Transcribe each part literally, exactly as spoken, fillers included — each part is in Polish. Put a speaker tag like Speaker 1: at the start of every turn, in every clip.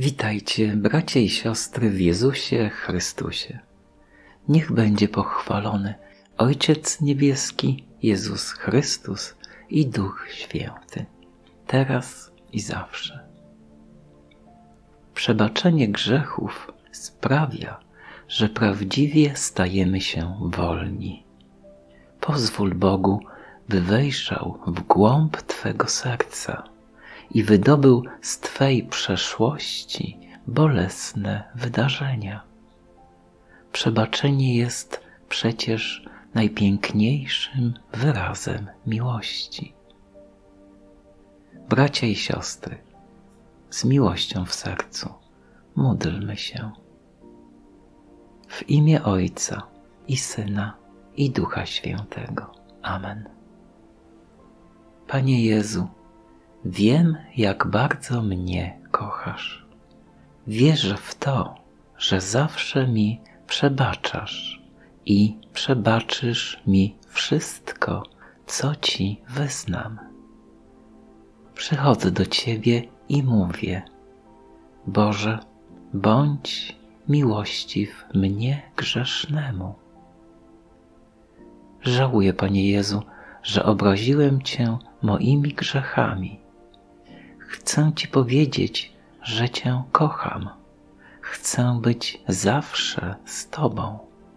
Speaker 1: Witajcie, bracia i siostry w Jezusie Chrystusie. Niech będzie pochwalony Ojciec Niebieski, Jezus Chrystus i Duch Święty, teraz i zawsze. Przebaczenie grzechów sprawia, że prawdziwie stajemy się wolni. Pozwól Bogu, by wejrzał w głąb Twego serca i wydobył z Twej przeszłości bolesne wydarzenia. Przebaczenie jest przecież najpiękniejszym wyrazem miłości. Bracia i siostry, z miłością w sercu módlmy się. W imię Ojca i Syna i Ducha Świętego. Amen. Panie Jezu, wiem, jak bardzo mnie kochasz. Wierzę w to, że zawsze mi przebaczasz i przebaczysz mi wszystko, co Ci wyznam. Przychodzę do Ciebie i mówię: Boże, bądź miłościw mnie grzesznemu. Żałuję, Panie Jezu, że obraziłem Cię moimi grzechami. Chcę Ci powiedzieć, że Cię kocham. Chcę być zawsze z Tobą.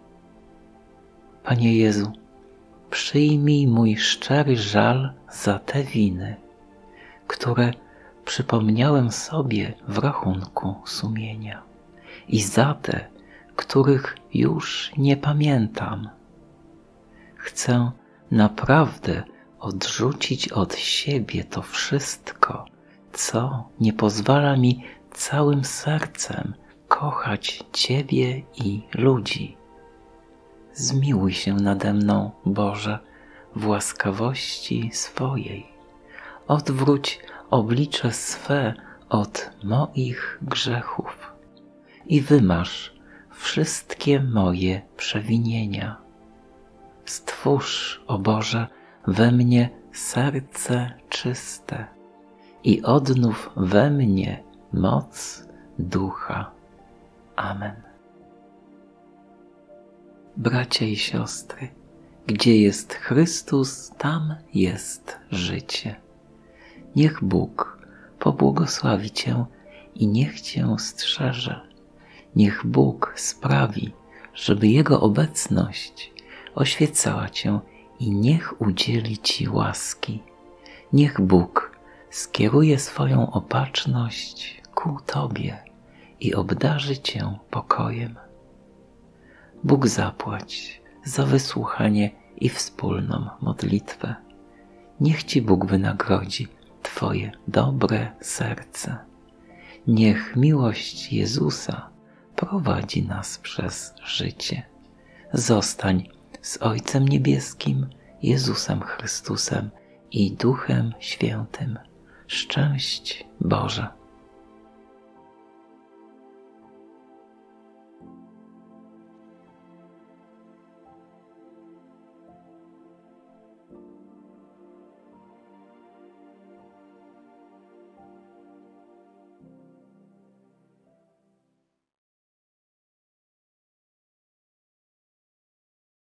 Speaker 1: Panie Jezu, przyjmij mój szczery żal za te winy, które przypomniałem sobie w rachunku sumienia, i za te, których już nie pamiętam. Chcę naprawdę odrzucić od siebie to wszystko, co nie pozwala mi całym sercem kochać Ciebie i ludzi. Zmiłuj się nade mną, Boże, w łaskawości swojej. Odwróć oblicze swe od moich grzechów i wymaż wszystkie moje przewinienia. Stwórz, o Boże, we mnie serce czyste i odnów we mnie moc Ducha. Amen. Bracia i siostry, gdzie jest Chrystus, tam jest życie. Niech Bóg pobłogosławi Cię i niech Cię strzeże. Niech Bóg sprawi, żeby Jego obecność oświecała Cię i niech udzieli Ci łaski. Niech Bóg skieruje swoją opatrzność ku Tobie i obdarzy Cię pokojem. Bóg zapłać za wysłuchanie i wspólną modlitwę. Niech Ci Bóg wynagrodzi Twoje dobre serce. Niech miłość Jezusa prowadzi nas przez życie. Zostań z Ojcem Niebieskim, Jezusem Chrystusem i Duchem Świętym. Szczęść Boże.